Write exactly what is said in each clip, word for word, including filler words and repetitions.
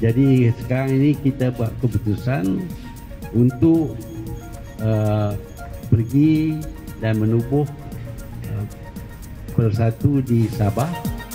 Jadi sekarang ini kita buat keputusan untuk uh, pergi dan menubuh uh, persatu di Sabah.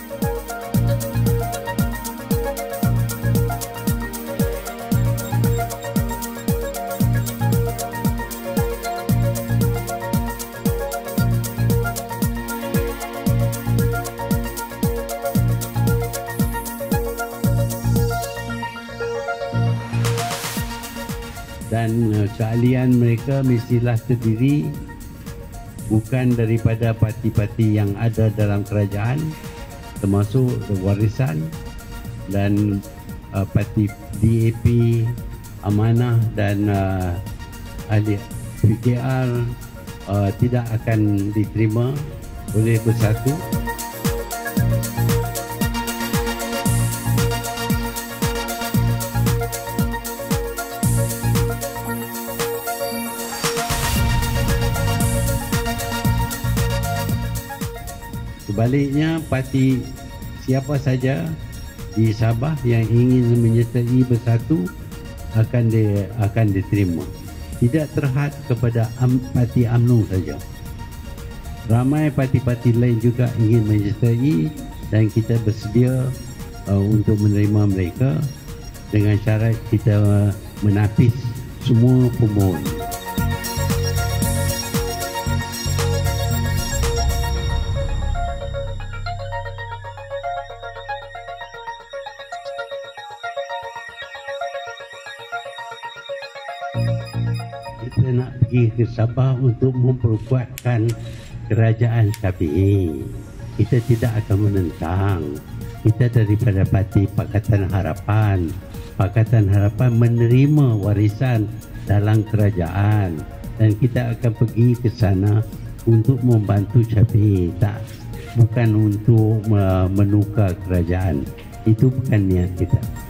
Dan uh, keahlian mereka mestilah terdiri bukan daripada parti-parti yang ada dalam kerajaan, termasuk warisan dan uh, parti D A P, Amanah dan uh, ahli P K R uh, tidak akan diterima oleh Bersatu. Sebaliknya, parti siapa saja di Sabah yang ingin menyertai Bersatu akan di, akan diterima. Tidak terhad kepada um, parti U M N O saja. Ramai parti-parti lain juga ingin menyertai dan kita bersedia uh, untuk menerima mereka dengan syarat kita uh, menapis semua pemohon. Kita nak pergi ke Sabah untuk memperkuatkan kerajaan K P A. Kita tidak akan menentang. Kita daripada parti Pakatan Harapan. Pakatan Harapan menerima warisan dalam kerajaan dan kita akan pergi ke sana untuk membantu K P A, tak, bukan untuk menukar kerajaan. Itu bukan niat kita.